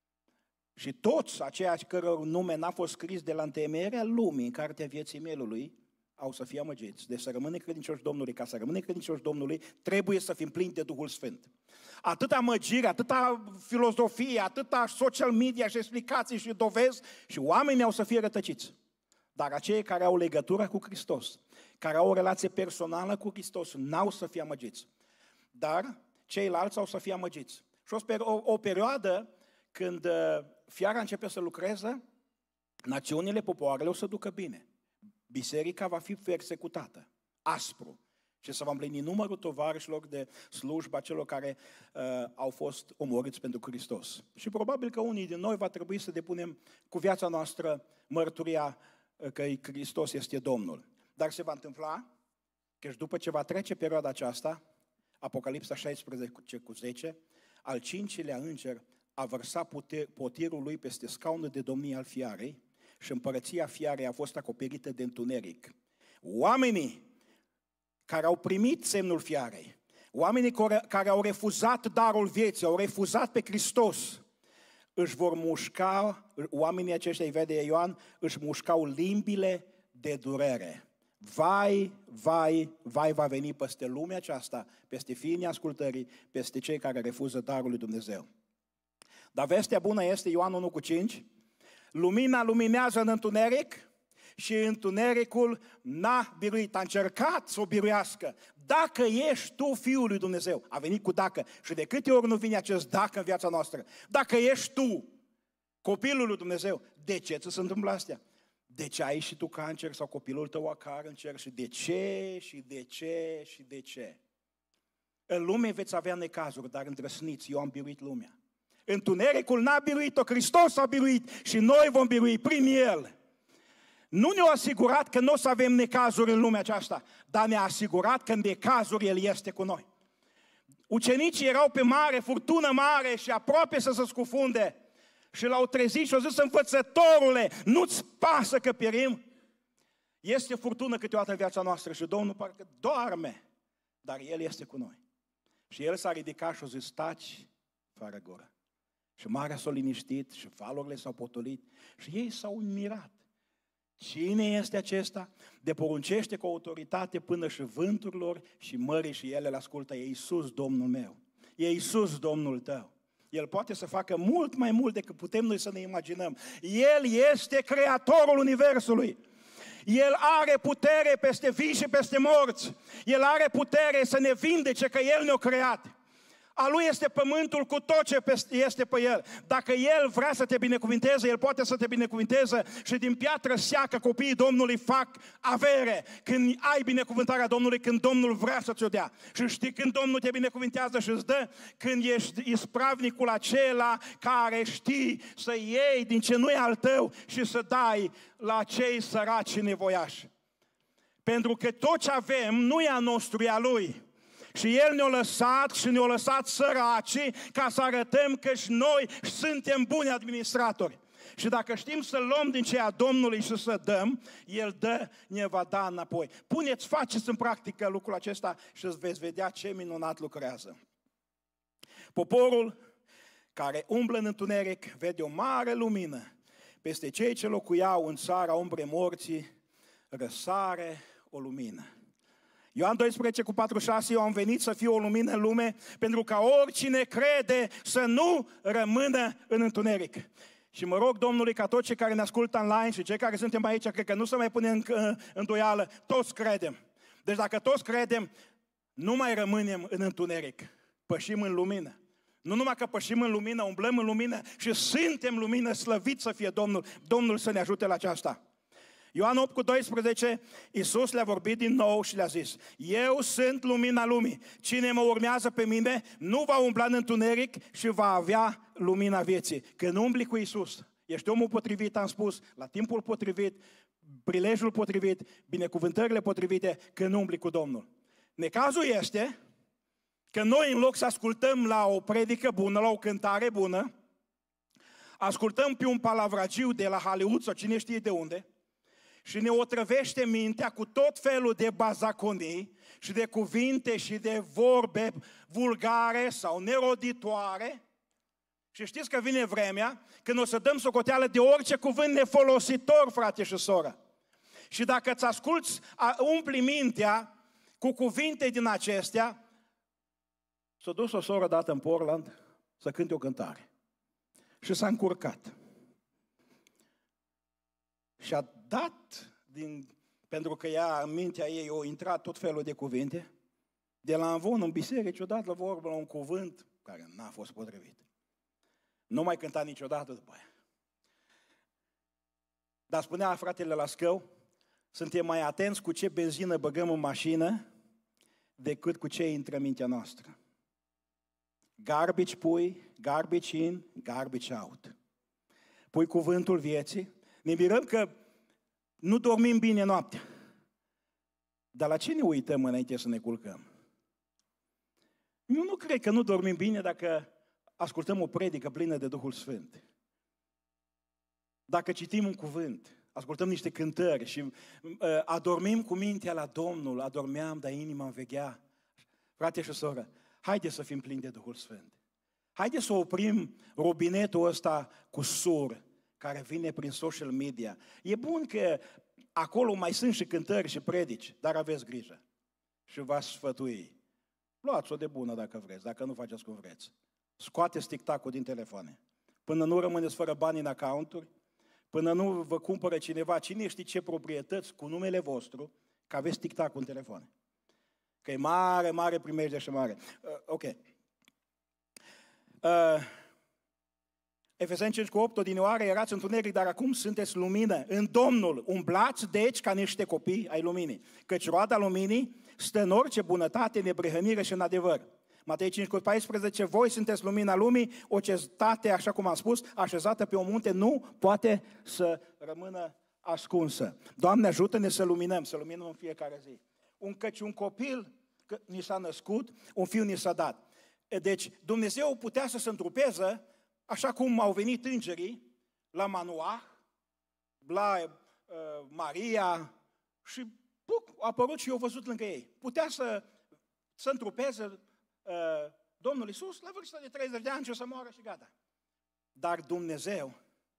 Și toți aceia căror nume n-a fost scris de la întemeierea lumii în cartea vieții mielului, au să fie amăgiți. Deci să rămânem credincioși Domnului. Ca să rămânem credincioși Domnului, trebuie să fim plini de Duhul Sfânt. Atâta amăgire, atâta filozofie, atâta social media și explicații și dovezi și oamenii au să fie rătăciți. Dar acei care au legătură cu Hristos, care au o relație personală cu Hristos, n-au să fie amăgiți. Dar ceilalți au să fie amăgiți. Și o perioadă când fiara începe să lucreze, națiunile, popoarele o să ducă bine. Biserica va fi persecutată, aspru, și se va împlini numărul tovarășilor de slujba celor care au fost omorâți pentru Hristos. Și probabil că unii din noi va trebui să depunem cu viața noastră mărturia că Hristos este Domnul. Dar se va întâmpla că și după ce va trece perioada aceasta, Apocalipsa 16:10, al 5-lea înger a vărsat potirul lui peste scaunul de domnie al fiarei și împărăția fiarei a fost acoperită de întuneric. Oamenii care au primit semnul fiarei, oamenii care au refuzat darul vieții, au refuzat pe Hristos, își vor mușca, oamenii aceștia, îi vede Ioan, își mușcau limbile de durere. Vai, vai, vai va veni peste lumea aceasta, peste fiii neascultării, peste cei care refuză darul lui Dumnezeu. Dar vestea bună este, Ioan 1:5, lumina luminează în întuneric și întunericul n-a biruit, a încercat să o biruiască. Dacă ești tu Fiul lui Dumnezeu, a venit cu dacă, și de câte ori nu vine acest dacă în viața noastră, dacă ești tu copilul lui Dumnezeu, de ce ți se întâmplă astea? De ce ai și tu cancer sau copilul tău acar în cer și de ce, și de ce, și de ce? În lume veți avea necazuri, dar îndrăsniți, eu am biruit lumea. Întunericul n-a biruit-o, Hristos a biruit și noi vom birui prin El. Nu ne-a asigurat că nu o să avem necazuri în lumea aceasta, dar ne-a asigurat că în necazuri El este cu noi. Ucenicii erau pe mare, furtună mare și aproape să se scufunde. Și l-au trezit și au zis, învățătorule, nu-ți pasă că pierim? Este furtună câteodată în viața noastră și Domnul parcă doarme, dar El este cu noi. Și El s-a ridicat și a zis, taci, fără gură. Și marea s-a liniștit și valurile s-au potolit și ei s-au mirat. Cine este acesta? De poruncește cu autoritate până și vânturilor și mării și ele le ascultă. E Iisus, Domnul meu. E Iisus, Domnul tău. El poate să facă mult mai mult decât putem noi să ne imaginăm. El este Creatorul Universului. El are putere peste vii și peste morți. El are putere să ne vindece că El ne-a creat. A Lui este pământul cu tot ce este pe El. Dacă El vrea să te binecuvinteze, El poate să te binecuvinteze și din piatră seacă copiii Domnului fac avere. Când ai binecuvântarea Domnului, când Domnul vrea să ți-o dea. Și știi când Domnul te binecuvintează și îți dă? Când ești ispravnicul acela care știi să iei din ce nu e al tău și să dai la cei săraci și nevoiași. Pentru că tot ce avem nu e a nostru, e a Lui. Și El ne-a lăsat și ne-a lăsat săracii ca să arătăm că și noi suntem buni administratori. Și dacă știm să luăm din ceea Domnului și să dăm, El dă, ne va da înapoi. Faceți în practică lucrul acesta și îți veți vedea ce minunat lucrează. Poporul care umblă în întuneric vede o mare lumină. Peste cei ce locuiau în țara umbrei morții, răsare o lumină. Ioan 12:46, eu am venit să fiu o lumină în lume pentru ca oricine crede să nu rămână în întuneric. Și mă rog Domnului ca toți cei care ne ascultă online și cei care suntem aici, cred că nu se mai pune în îndoială, toți credem. Deci dacă toți credem, nu mai rămânem în întuneric, pășim în lumină. Nu numai că pășim în lumină, umblăm în lumină și suntem lumină, slăvit să fie Domnul. Domnul să ne ajute la aceasta. Ioan 8:12, Iisus le-a vorbit din nou și le-a zis: eu sunt lumina lumii. Cine mă urmează pe mine nu va umbla în întuneric și va avea lumina vieții. Când umbli cu Iisus, ești omul potrivit, am spus, la timpul potrivit, prilejul potrivit, binecuvântările potrivite, când umbli cu Domnul. Necazul este că noi, în loc să ascultăm la o predică bună, la o cântare bună, ascultăm pe un palavragiu de la Hollywood sau cine știe de unde și ne otrăvește mintea cu tot felul de bazaconii și de cuvinte și de vorbe vulgare sau neroditoare. Și știți că vine vremea când o să dăm socoteală de orice cuvânt nefolositor, frate și soră. Și dacă îți asculți, umpli mintea cu cuvinte din acestea. S-a dus o soră dată în Portland să cânte o cântare. Și s-a încurcat. Și a dat, pentru că ea, în mintea ei, au intrat tot felul de cuvinte. De la învon în biserică, odată la vorbă la un cuvânt care n-a fost potrivit. Nu mai cânta niciodată după aia. Dar spunea fratele Lascău, suntem mai atenți cu ce benzină băgăm în mașină decât cu ce intră în mintea noastră. Garbage pui, garbage in, garbage out. Pui cuvântul vieții. Ne mirăm că nu dormim bine noaptea. Dar la ce ne uităm înainte să ne culcăm? Eu nu cred că nu dormim bine dacă ascultăm o predică plină de Duhul Sfânt. Dacă citim un cuvânt, ascultăm niște cântări și adormim cu mintea la Domnul, adormeam, dar inima îmi veghea. Frate și soră, haideți să fim plini de Duhul Sfânt. Haideți să oprim robinetul ăsta cu sur care vine prin social media. E bun că acolo mai sunt și cântări și predici, dar aveți grijă. Și v-aș sfătui. Luați-o de bună dacă vreți, dacă nu faceți cum vreți. Scoateți tic-tac-ul din telefoane. Până nu rămâneți fără bani în accounturi, până nu vă cumpără cineva, cine știe ce proprietăți cu numele vostru, că aveți tic-tac-ul în telefoane. Că e mare, mare primejdie și mare. Ok. Efeseni 5:8, odinioară erați întuneric, dar acum sunteți lumină în Domnul. Umblați, deci, ca niște copii ai luminii. Căci roada luminii stă în orice bunătate, neprihănire și în adevăr. Matei 5:14, voi sunteți lumina lumii, o cetate, așa cum am spus, așezată pe un munte, nu poate să rămână ascunsă. Doamne, ajută-ne să luminăm în fiecare zi. Un copil ni s-a născut, un fiu ni s-a dat. Deci Dumnezeu putea să se întrupeze, așa cum au venit îngerii la Manoah, la Maria și a apărut și eu văzut lângă ei. Putea să se întrupeze Domnul Iisus la vârsta de 30 de ani și să moară și gata. Dar Dumnezeu,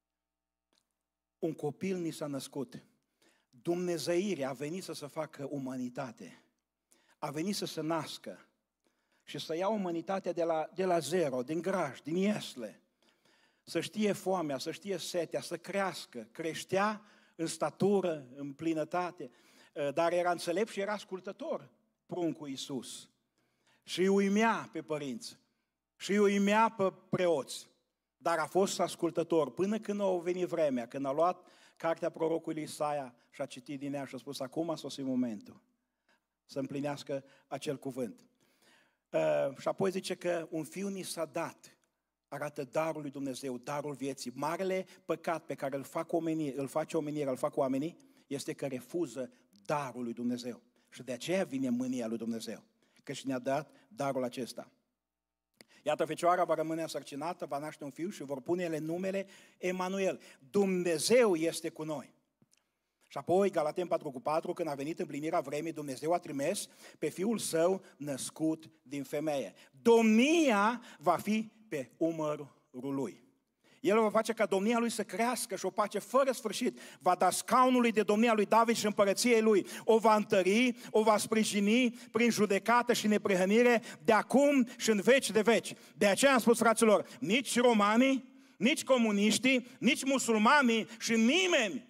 un copil ni s-a născut. Dumnezeirea a venit să se facă umanitate. A venit să se nască și să ia umanitatea de la zero, din graj, din iesle. Să știe foamea, să știe setea, să crească. Creștea în statură, în plinătate, dar era înțelept și era ascultător, pruncul Iisus. Și îi uimea pe părinți, și îi uimea pe preoți, dar a fost ascultător până când a venit vremea, când a luat cartea prorocului Isaia și a citit din ea și a spus, acum a sosit momentul să împlinească acel cuvânt. Și apoi zice că un fiu ni s-a dat, arată darul lui Dumnezeu, darul vieții. Marele păcat pe care îl face omenirea, îl fac oamenii, este că refuză darul lui Dumnezeu. Și de aceea vine mânia lui Dumnezeu, căci ne-a dat darul acesta. Iată, fecioara va rămâne însărcinată, va naște un fiu și vor pune numele Emanuel. Dumnezeu este cu noi. Și apoi, Galateni 4:4, când a venit împlinirea vremii, Dumnezeu a trimis pe Fiul Său născut din femeie. Domnia va fi pe umărul Lui. El va face ca domnia Lui să crească și o pace fără sfârșit. Va da scaunului de domnia lui David și împărăției Lui. O va întări, o va sprijini prin judecată și neprihănire de acum și în veci de veci. De aceea am spus, fraților, nici romanii, nici comuniștii, nici musulmanii și nimeni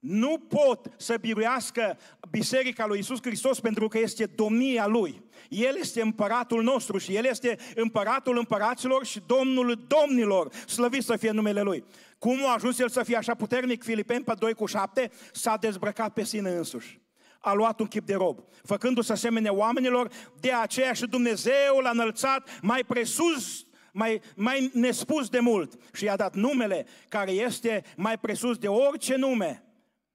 nu pot să biruiască Biserica lui Iisus Hristos pentru că este domnia Lui. El este împăratul nostru și El este împăratul împăraților și Domnul domnilor. Slăvit să fie numele Lui. Cum a ajuns El să fie așa puternic? Filipeni 2:7 s-a dezbrăcat pe sine însuși. A luat un chip de rob, făcându-se asemenea oamenilor, de aceea și Dumnezeu l-a înălțat mai presus, mai nespus de mult și i-a dat numele care este mai presus de orice nume,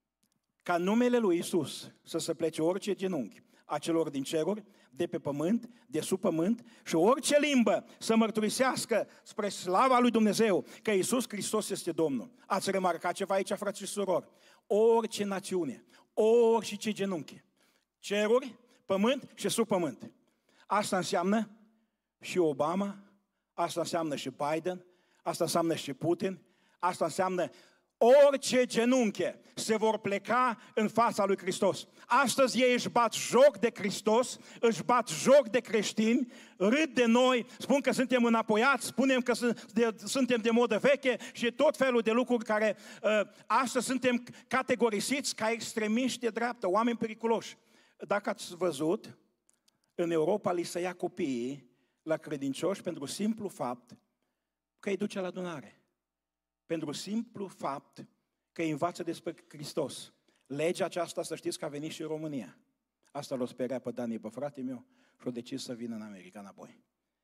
ca numele lui Iisus să se plece orice genunchi a celor din ceruri, de pe pământ, de sub pământ și orice limbă să mărturisească spre slava lui Dumnezeu că Iisus Hristos este Domnul. Ați remarcat ceva aici, frați și surori? Orice națiune, orice genunchi, ceruri, pământ și sub pământ. Asta înseamnă și Obama, asta înseamnă și Biden, asta înseamnă și Putin, asta înseamnă orice genunche se vor pleca în fața lui Hristos. Astăzi ei își bat joc de Hristos, își bat joc de creștini, râd de noi, spun că suntem înapoiați, spunem că suntem de modă veche și tot felul de lucruri care astăzi suntem categorisiți ca extremiști de dreapta, oameni periculoși. Dacă ați văzut, în Europa li se ia copiii la credincioși pentru simplu fapt că îi duce la adunare. Pentru simplu fapt că îi învață despre Hristos. Legea aceasta, să știți că a venit și în România. Asta l-o speria pe Dani, pe frate meu, și a decis să vină în America înapoi.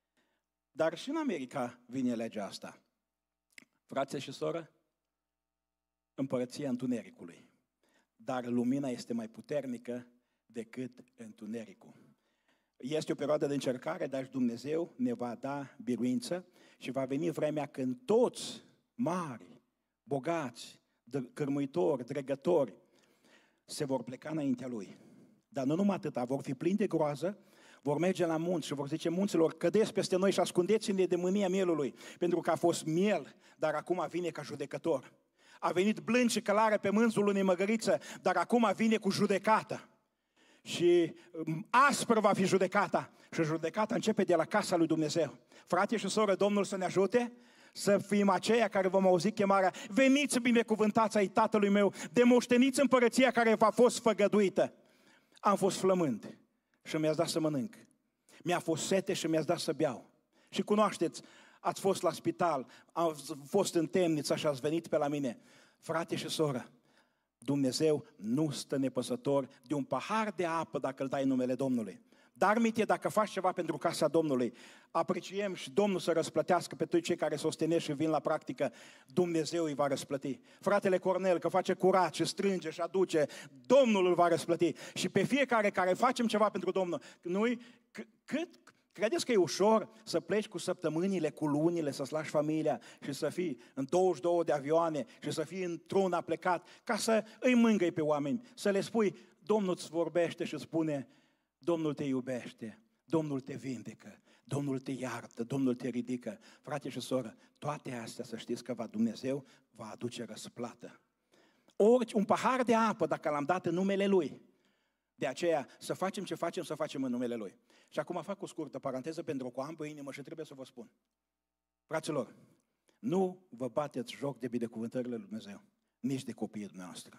Dar și în America vine legea asta. Frate și soră, împărăția întunericului. Dar lumina este mai puternică decât întunericul. Este o perioadă de încercare, dar și Dumnezeu ne va da biruință și va veni vremea când toți mari, bogați, cărmuitori, dregători, se vor pleca înaintea Lui. Dar nu numai atâta, vor fi plini de groază, vor merge la munți și vor zice munților, cădeți peste noi și ascundeți-ne de mânia mielului, pentru că a fost miel, dar acum vine ca judecător. A venit blând și călare pe mânzul unei măgăriță, dar acum vine cu judecată. Și aspră va fi judecata. Și judecata începe de la casa lui Dumnezeu. Frate și soră, Domnul să ne ajute să fim aceia care vom auzi chemarea, veniți binecuvântați ai Tatălui meu, demoșteniți împărăția care v-a fost făgăduită. Am fost flămând și mi-ați dat să mănânc. Mi-a fost sete și mi-ați dat să beau. Și cunoașteți, ați fost la spital, ați fost în temniță și ați venit pe la mine. Frate și soră, Dumnezeu nu stă nepăsător de un pahar de apă dacă îl dai în numele Domnului. Dar mi-te dacă faci ceva pentru casa Domnului. Apreciem și Domnul să răsplătească pe toți cei care sostenesc și vin la practică. Dumnezeu îi va răsplăti. Fratele Cornel, că face curat și strânge și aduce, Domnul îl va răsplăti. Și pe fiecare care facem ceva pentru Domnul, credeți că e ușor să pleci cu săptămânile, cu lunile, să-ți lași familia și să fii în 22 de avioane și să fii într-una plecat, ca să îi mângâi pe oameni, să le spui, Domnul îți vorbește și spune, Domnul te iubește, Domnul te vindecă, Domnul te iartă, Domnul te ridică. Frate și soră, toate astea să știți că Dumnezeu va aduce răsplată. Orice, un pahar de apă, dacă l-am dat în numele Lui, de aceea să facem ce facem, să facem în numele Lui. Și acum fac o scurtă paranteză pentru că am pe inimă și trebuie să vă spun. Fraților, nu vă bateți joc de binecuvântările lui Dumnezeu, nici de copiii dumneavoastră.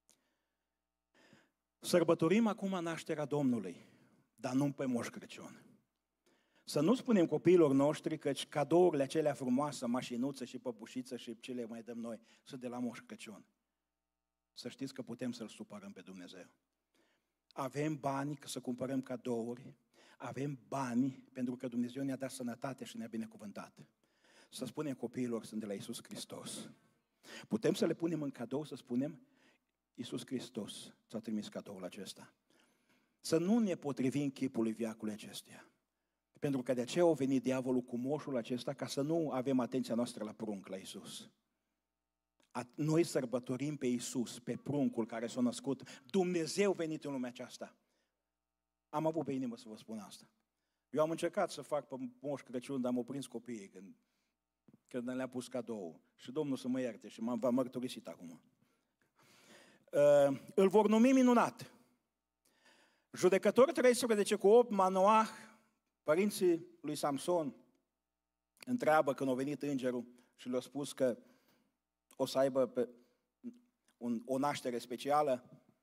Sărbătorim acum nașterea Domnului, dar nu pe Moș Crăciun. Să nu spunem copiilor noștri că cadourile acelea frumoase, mașinuță și păpușiță și ce le mai dăm noi, sunt de la Moș Crăciun. Să știți că putem să-L supărăm pe Dumnezeu. Avem bani să cumpărăm cadouri, avem bani pentru că Dumnezeu ne-a dat sănătate și ne-a binecuvântat. Să spunem copiilor, sunt de la Iisus Hristos. Putem să le punem în cadou, să spunem, Iisus Hristos ți-a trimis cadoul acesta. Să nu ne potrivim chipului veacului acestuia. Pentru că de aceea a venit diavolul cu moșul acesta, ca să nu avem atenția noastră la prunc, la Iisus. Noi sărbătorim pe Iisus, pe pruncul care s-a născut, Dumnezeu venit în lumea aceasta. Am avut pe inimă să vă spun asta. Eu am încercat să fac pe Moș Crăciun, dar m-au prins copiii când le-am pus cadou. Și Domnul să mă ierte și v-am mărturisit acum. Îl vor numi minunat. Judecător 13:8, Manoah, părinții lui Samson, întreabă când a venit îngerul și le-a spus că o să o naștere specială.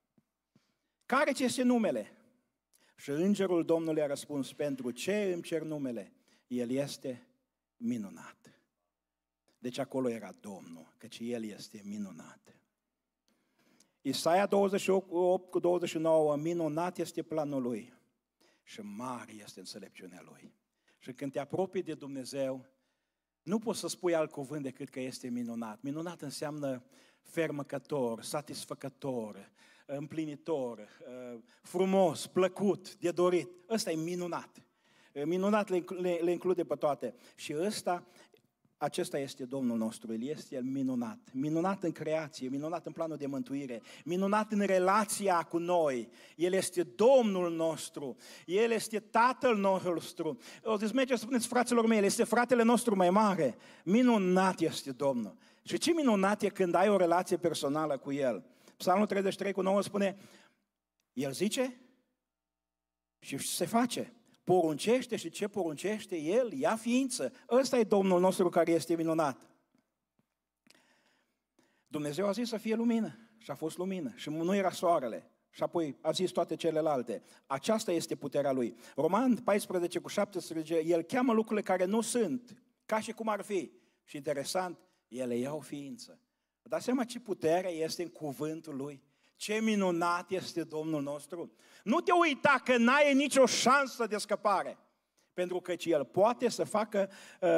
Care ți este numele? Și îngerul Domnului a răspuns, pentru ce îmi cer numele? El este minunat. Deci acolo era Domnul, căci El este minunat. Isaia 28:29, minunat este planul Lui și mare este înțelepciunea Lui. Și când te apropii de Dumnezeu, nu poți să spui alt cuvânt decât că este minunat. Minunat înseamnă fermecător, satisfăcător, împlinitor, frumos, plăcut, de dorit. Ăsta e minunat. Minunat le include pe toate. Și acesta este Domnul nostru, El este minunat. Minunat în creație, minunat în planul de mântuire, minunat în relația cu noi. El este Domnul nostru, El este Tatăl nostru. O să mergeți să spuneți fraților mei, El este fratele nostru mai mare. Minunat este Domnul. Și ce minunat e când ai o relație personală cu El. Psalmul 33:9 spune, El zice și se face. Poruncește și ce poruncește El ia ființă. Ăsta e Domnul nostru care este minunat. Dumnezeu a zis să fie lumină și a fost lumină și nu era soarele. Și apoi a zis toate celelalte. Aceasta este puterea Lui. Roman 14:17, El cheamă lucrurile care nu sunt, ca și cum ar fi. Și interesant, ele iau ființă. Vă dați seama ce putere este în cuvântul Lui? Ce minunat este Domnul nostru! Nu te uita că n-ai nicio șansă de scăpare, pentru că El poate să facă,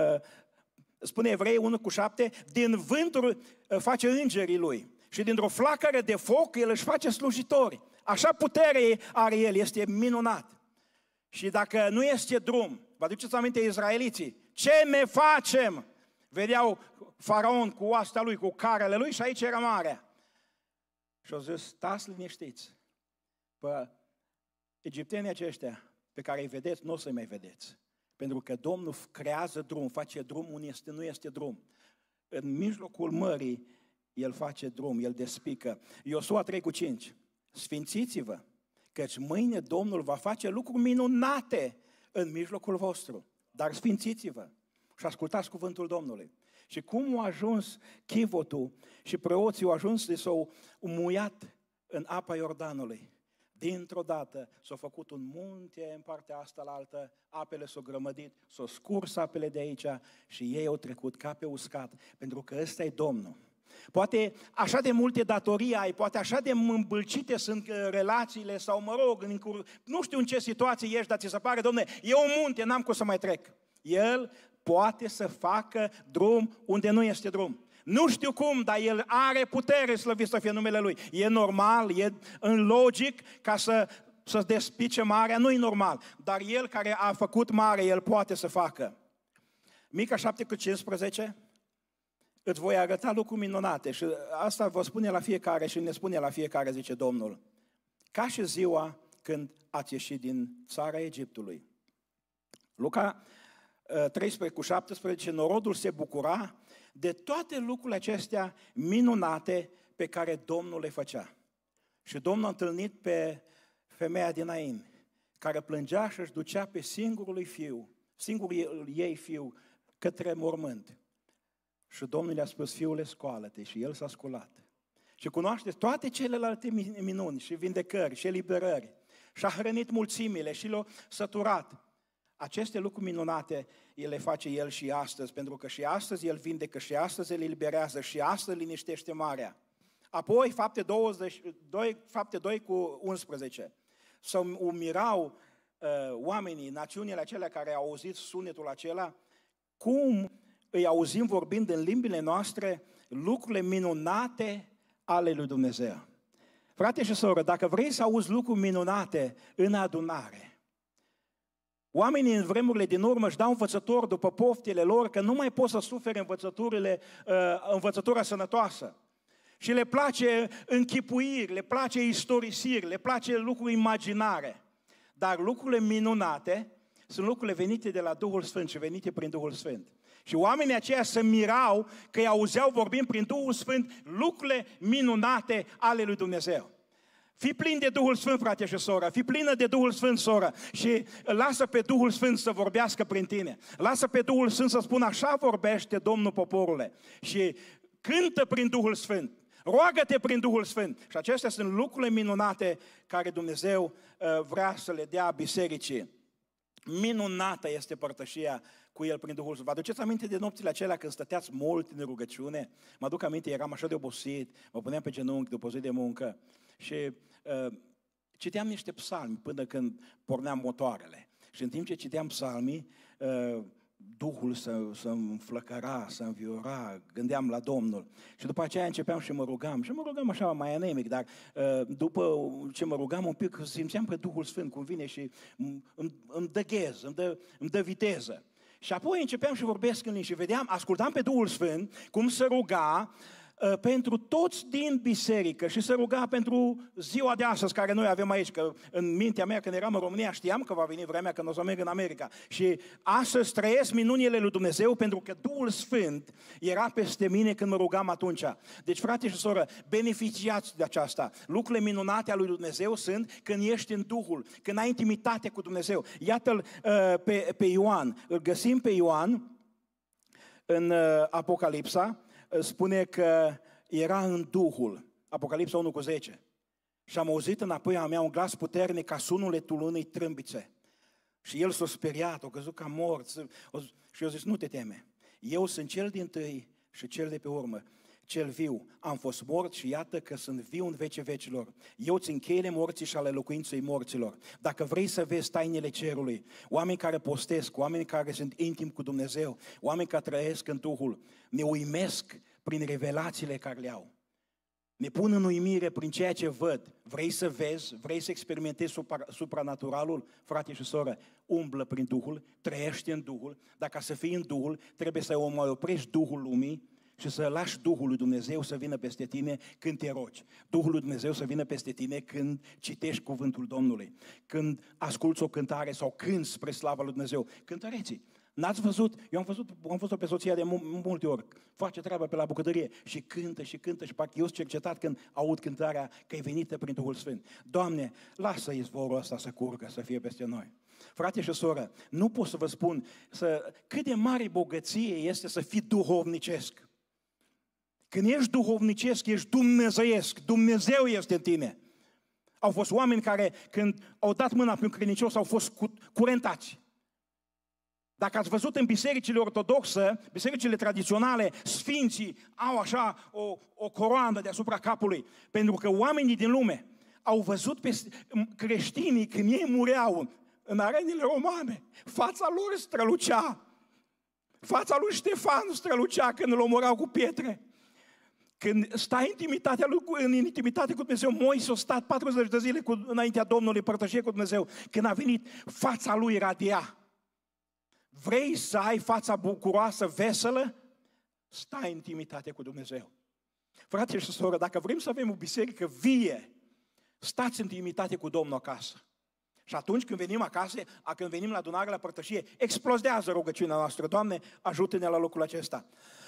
spune Evrei 1:7, din vânturi face îngerii Lui și dintr-o flacără de foc El își face slujitori. Așa putere are El, este minunat. Și dacă nu este drum, vă aduceți aminte izraeliții, ce ne facem? Vedeau faraon cu oasta lui, cu carele lui și aici era marea. Și au zis, stați liniștiți, pe egiptenii aceștia pe care îi vedeți, nu o să-i mai vedeți. Pentru că Domnul creează drum, face drum unde nu este drum. În mijlocul mării, El face drum, El despică. Iosua 3:5, sfințiți-vă, căci mâine Domnul va face lucruri minunate în mijlocul vostru. Dar sfințiți-vă și ascultați cuvântul Domnului. Și cum a ajuns chivotul și preoții au ajuns de s-au muiat în apa Iordanului. Dintr-o dată s-a făcut un munte în partea asta la altă, apele s-au grămădit, s-au scurs apele de aici și ei au trecut ca pe uscat, pentru că ăsta e Domnul. Poate așa de multe datorii ai, poate așa de îmbâlcite sunt relațiile sau mă rog, nu știu în ce situație ești, dar ți se pare, Dom'le, e un munte, n-am cum să mai trec. El poate să facă drum unde nu este drum. Nu știu cum, dar El are putere, slăvit să fie numele Lui. E normal, e în logic ca să despice marea, nu e normal. Dar El care a făcut mare, El poate să facă. Mica 7:15, îți voi arăta lucruri minunate și asta vă spune la fiecare și ne spune la fiecare, zice Domnul. Ca și ziua când ați ieșit din țara Egiptului. Luca 13:17, norodul se bucura de toate lucrurile acestea minunate pe care Domnul le făcea. Și Domnul a întâlnit pe femeia din Nain, care plângea și își ducea pe singurul ei fiu către mormânt. Și Domnul i-a spus, fiule, scoală-te, și el s-a sculat. Și cunoaște toate celelalte minuni și vindecări și eliberări. Și a hrănit mulțimile și le-a săturat. Aceste lucruri minunate El le face El și astăzi, pentru că și astăzi El vindecă, și astăzi El eliberează, și astăzi liniștește marea. Apoi, fapte 2:11, să mirau oamenii, națiunile acelea care au auzit sunetul acela, cum îi auzim vorbind în limbile noastre lucrurile minunate ale lui Dumnezeu. Frate și soră, dacă vrei să auzi lucruri minunate în adunare, oamenii în vremurile din urmă își dau învățători după poftele lor că nu mai pot să sufere învățătura sănătoasă. Și le place închipuiri, le place istorisiri, le place lucruri imaginare. Dar lucrurile minunate sunt lucrurile venite de la Duhul Sfânt și venite prin Duhul Sfânt. Și oamenii aceia se mirau că îi auzeau vorbind prin Duhul Sfânt lucrurile minunate ale lui Dumnezeu. Fii plin de Duhul Sfânt, frate și soră, fii plină de Duhul Sfânt, soră, și lasă pe Duhul Sfânt să vorbească prin tine. Lasă pe Duhul Sfânt să spună, așa vorbește Domnul poporule. Și cântă prin Duhul Sfânt. roagă-te prin Duhul Sfânt. Și acestea sunt lucrurile minunate care Dumnezeu vrea să le dea bisericii. Minunată este părtășia cu El prin Duhul Sfânt. Vă aduceți aminte de nopțile acelea când stăteați mult în rugăciune? Mă aduc aminte, eram așa de obosit, mă puneam pe genunchi după o zi de muncă și citeam niște psalmi până când porneam motoarele. Și în timp ce citeam psalmii, Duhul să înflăcăra, să înviora, gândeam la Domnul. Și după aceea începeam și mă rugam. Și mă rugam așa mai anemic, dar după ce mă rugam un pic, simțeam că Duhul Sfânt cum vine și îmi dă ghez, îmi dă viteză. Și apoi începeam și vorbesc în limbi și ascultam pe Duhul Sfânt cum se ruga pentru toți din biserică și se ruga pentru ziua de astăzi care noi avem aici, că în mintea mea când eram în România știam că va veni vremea când o să merg în America și astăzi trăiesc minunile lui Dumnezeu pentru că Duhul Sfânt era peste mine când mă rugam atunci. Deci frate și soră, beneficiați de aceasta. Lucrurile minunate ale lui Dumnezeu sunt când ești în Duhul, când ai intimitate cu Dumnezeu. Iată-l pe Ioan, îl găsim pe Ioan în Apocalipsa, spune că era în Duhul, Apocalipsa 1:10. Și am auzit înapoi a mea un glas puternic ca sunetul unei trâmbițe. Și el s-a speriat, a căzut ca mort. Și eu zis, nu te teme, eu sunt cel dintâi și cel de pe urmă, cel viu. Am fost mort și iată că sunt viu în vecii vecilor. Eu țin cheile morții și ale locuinței morților. Dacă vrei să vezi tainele cerului, oameni care postesc, oameni care sunt intimi cu Dumnezeu, oameni care trăiesc în Duhul, ne uimesc prin revelațiile care le au. Ne pun în uimire prin ceea ce văd. Vrei să vezi, vrei să experimentezi supranaturalul? Frate și soră, umblă prin Duhul, trăiește în Duhul. Dacă să fii în Duhul, trebuie să mai oprești Duhul lumii și să lași Duhul lui Dumnezeu să vină peste tine când te rogi. Duhul lui Dumnezeu să vină peste tine când citești cuvântul Domnului, când asculți o cântare sau cânți spre slava lui Dumnezeu. Cântăreții. N-ați văzut? Eu am văzut-o pe soția de multe ori. Face treaba pe la bucătărie și cântă și parcă eu sunt cercetat când aud cântarea că e venită prin Duhul Sfânt. Doamne, lasă izvorul ăsta să curgă, să fie peste noi. Frate și soră, nu pot să vă spun cât de mare bogăție este să fii duhovnicesc. Când ești duhovnicesc, ești dumnezeiesc. Dumnezeu este în tine. Au fost oameni care, când au dat mâna pe un credincios, au fost curentați. Dacă ați văzut în bisericile ortodoxe, bisericile tradiționale, sfinții au așa o coroană deasupra capului. Pentru că oamenii din lume au văzut pe creștinii când ei mureau în arenile romane. Fața lor strălucea. Fața lui Ștefan strălucea când îl omorau cu pietre. Când stai în intimitate cu Dumnezeu, Moise a stat 40 de zile înaintea Domnului, părtășie cu Dumnezeu. Când a venit, fața lui radia. Vrei să ai fața bucuroasă, veselă? Stai în intimitate cu Dumnezeu. Frate și soră, dacă vrem să avem o biserică vie, stați în intimitate cu Domnul acasă. Și atunci când venim acasă, când venim la adunare, la părtășie, explodează rugăciunea noastră. Doamne, ajută-ne la lucrul acesta.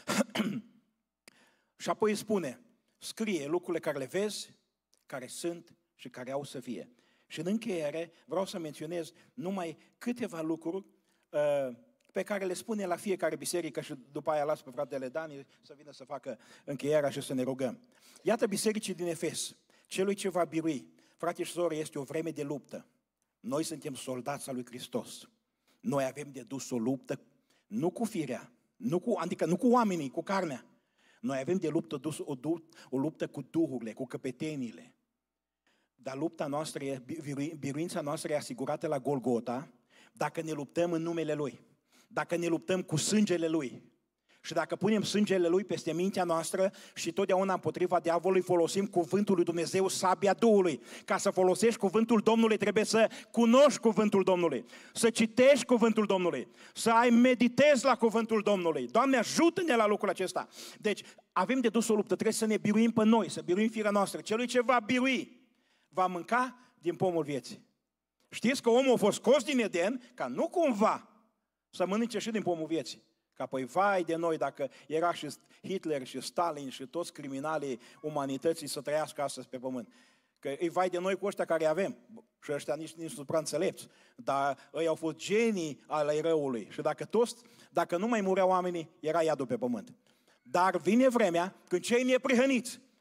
Și apoi spune, scrie lucrurile care le vezi, care sunt și care au să fie. Și în încheiere vreau să menționez numai câteva lucruri pe care le spune la fiecare biserică și după aia las pe fratele Dani să vină să facă încheierea și să ne rugăm. Iată bisericii din Efes, celui ce va birui. Frate și soră, este o vreme de luptă. Noi suntem soldați al lui Hristos. Noi avem de dus o luptă, nu cu firea, adică nu cu oamenii, cu carnea. Noi avem de luptă o luptă cu duhurile, cu căpetenile. Dar lupta noastră, biruința noastră e asigurată la Golgota dacă ne luptăm în numele Lui. Dacă ne luptăm cu sângele Lui. Și dacă punem sângele Lui peste mintea noastră și totdeauna împotriva diavolului folosim cuvântul lui Dumnezeu, sabia Duhului. Ca să folosești cuvântul Domnului trebuie să cunoști cuvântul Domnului, să citești cuvântul Domnului, să ai meditezi la cuvântul Domnului. Doamne, ajută-ne la lucrul acesta. Deci avem de dus o luptă, trebuie să ne biruim pe noi, să biruim firea noastră. Celui ce va birui, va mânca din pomul vieții. Știți că omul a fost scos din Eden ca nu cumva să mănânce și din pomul vieții. Ca apoi, vai de noi dacă era și Hitler și Stalin și toți criminalii umanității să trăiască astăzi pe pământ. Că e vai de noi cu ăștia care avem. Și ăștia nici sunt prea înțelepți. Dar ei au fost genii ale răului. Și dacă nu mai mureau oamenii, era iadul pe pământ. Dar vine vremea când cei neprihăniți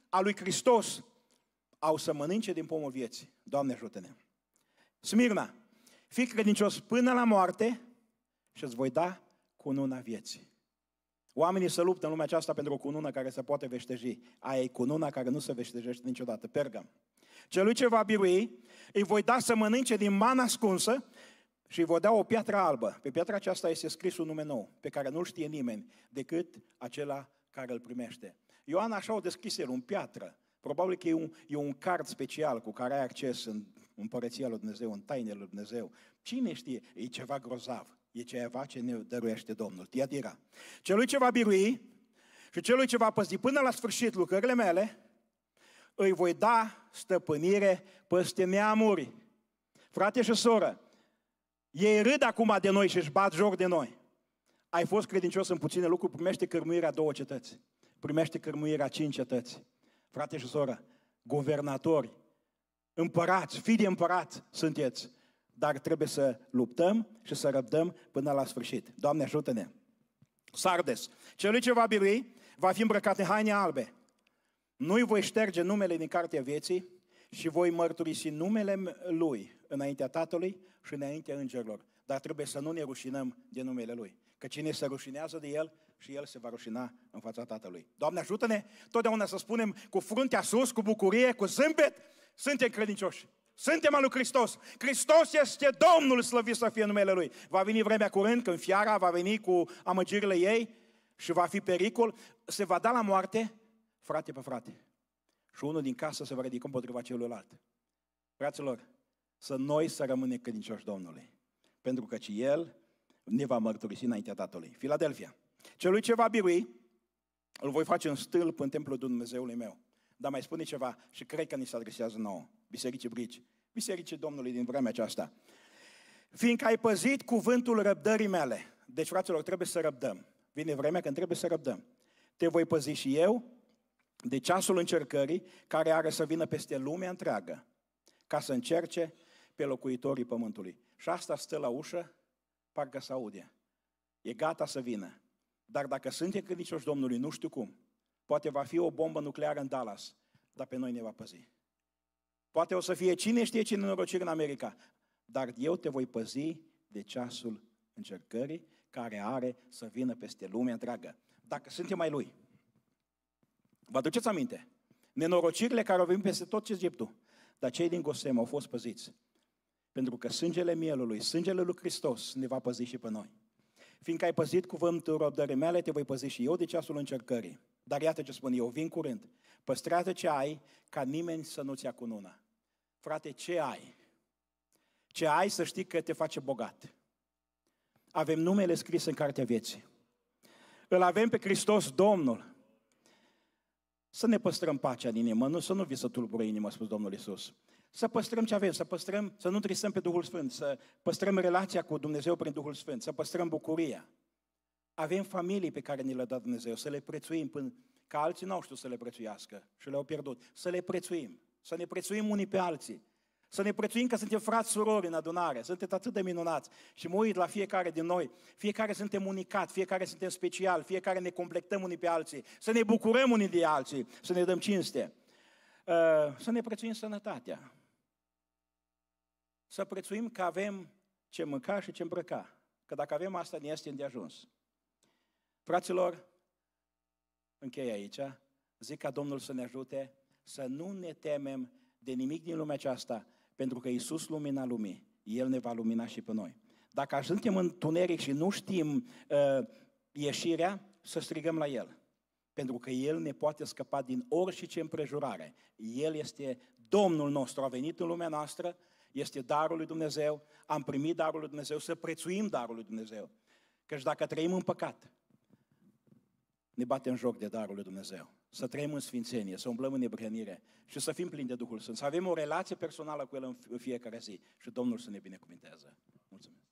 a lui Hristos au să mănânce din pomul vieții. Doamne ajută-ne! Smirna, fii credincios până la moarte și îți voi da cununa vieții. Oamenii se luptă în lumea aceasta pentru o cunună care se poate veșteji. Aia e cununa care nu se veștejește niciodată. Pergam. Celui ce va birui, îi voi da să mănânce din mana ascunsă și îi voi da o piatră albă. Pe piatra aceasta este scris un nume nou, pe care nu-l știe nimeni, decât acela care îl primește. Ioan așa o descris el, un piatră. Probabil că e un card special cu care ai acces în împărăția lui Dumnezeu, în tainele lui Dumnezeu. Cine știe? E ceva grozav. E ceva ce ne dăruiește Domnul. Tiatira. Celui ce va birui și celui ce va păzi până la sfârșit lucrările mele, îi voi da stăpânire peste neamuri. Frate și soră, ei râd acum de noi și își bat joc de noi. Ai fost credincios în puține lucruri, primește cărmuirea 2 cetăți. Primește cărmuirea 5 cetăți. Frate și soră, guvernatori, împărați, fii de împărat sunteți. Dar trebuie să luptăm și să răbdăm până la sfârșit. Doamne ajută-ne! Sardes, celui ce va birui, va fi îmbrăcat în haine albe. Nu-i voi șterge numele din cartea vieții și voi mărturisi numele lui înaintea Tatălui și înaintea îngerilor. Dar trebuie să nu ne rușinăm de numele lui. Că cine se rușinează de el și el se va rușina în fața Tatălui. Doamne ajută-ne! Totdeauna să spunem cu fruntea sus, cu bucurie, cu zâmbet, suntem credincioși. Suntem al lui Hristos. Hristos este Domnul, slăvit să fie numele Lui. Va veni vremea curând când fiara va veni cu amăgirile ei și va fi pericol. Se va da la moarte frate pe frate. Și unul din casă se va ridica împotriva celuilalt. Fraților, noi să rămânem credincioși Domnului. Pentru că El ne va mărturisi înaintea Tatălui. Filadelfia. Celui ce va birui, îl voi face în stâlp în templul Dumnezeului meu. Dar mai spune ceva și cred că ni se adresează nouă. Bisericii Brici, bisericii Domnului din vremea aceasta. Fiindcă ai păzit cuvântul răbdării mele. Deci, fraților, trebuie să răbdăm. Vine vremea când trebuie să răbdăm. Te voi păzi și eu de ceasul încercării care are să vină peste lumea întreagă, ca să încerce pe locuitorii pământului. Și asta stă la ușă, parcă se aude. E gata să vină. Dar dacă suntem credincioși Domnului, nu știu cum, poate va fi o bombă nucleară în Dallas, dar pe noi ne va păzi. Poate o să fie cine știe ce nenorociri în America, dar eu te voi păzi de ceasul încercării care are să vină peste lumea întreagă. Dacă suntem ai Lui. Vă aduceți aminte? Nenorocirile care au venit peste tot Egiptul, dar cei din Gosem au fost păziți. Pentru că sângele mielului, sângele lui Hristos ne va păzi și pe noi. Fiindcă ai păzit cuvântul răbdării mele, te voi păzi și eu de ceasul încercării. Dar iată ce spun eu, vin curând. Păstrează ce ai, ca nimeni să nu-ți ia cununa. Frate, ce ai? Ce ai să știi că te face bogat. Avem numele scris în cartea vieții. Îl avem pe Hristos Domnul. Să ne păstrăm pacea din inimă, să nu vi să tulbure inima, a spus Domnul Iisus. Să păstrăm ce avem, să nu trisăm pe Duhul Sfânt, să păstrăm relația cu Dumnezeu prin Duhul Sfânt, să păstrăm bucuria. Avem familii pe care ni le-a dat Dumnezeu, să le prețuim până că alții n-au știut să le prețuiască și le-au pierdut. Să le prețuim, să ne prețuim unii pe alții, să ne prețuim că suntem frați, surori în adunare, sunteți atât de minunați și mă uit la fiecare din noi, fiecare suntem unicat, fiecare suntem special, fiecare ne completăm unii pe alții, să ne bucurăm unii de alții, să ne dăm cinste, să ne prețuim sănătatea, să prețuim că avem ce mânca și ce îmbrăca, că dacă avem asta ne este îndeajuns. Fraților, închei aici, zic ca Domnul să ne ajute să nu ne temem de nimic din lumea aceasta, pentru că Iisus lumina lumii, El ne va lumina și pe noi. Dacă ajungem în tuneric și nu știm ieșirea, să strigăm la El, pentru că El ne poate scăpa din orice împrejurare. El este Domnul nostru, a venit în lumea noastră, este darul lui Dumnezeu, am primit darul lui Dumnezeu, să prețuim darul lui Dumnezeu. Căci dacă trăim în păcat, ne batem joc de darul lui Dumnezeu. Să trăim în sfințenie, să umblăm în neprihănire și să fim plini de Duhul Sfânt. Să avem o relație personală cu El în fiecare zi și Domnul să ne binecuvinteze. Mulțumesc!